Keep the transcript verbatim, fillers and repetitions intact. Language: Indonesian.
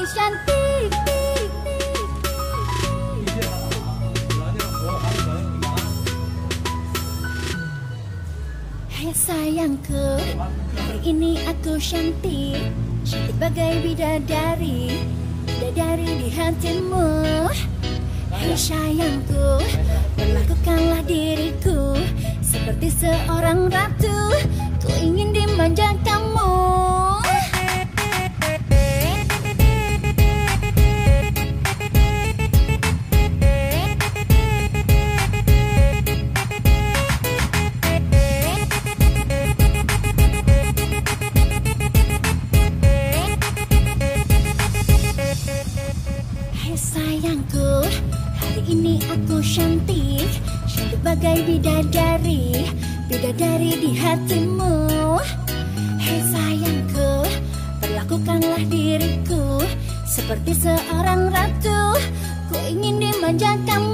cantik. Hai sayangku, hari ini aku cantik, cantik bagai bidadari, bidadari di hatimu. Hai sayangku, perlakukanlah diriku seperti seorang ratu, ku ingin dimanja kamu. Sayangku, hari ini aku cantik, cantik bagai bidadari, bidadari di hatimu. Hei sayangku, perlakukanlah diriku seperti seorang ratu, ku ingin dimanja kamu.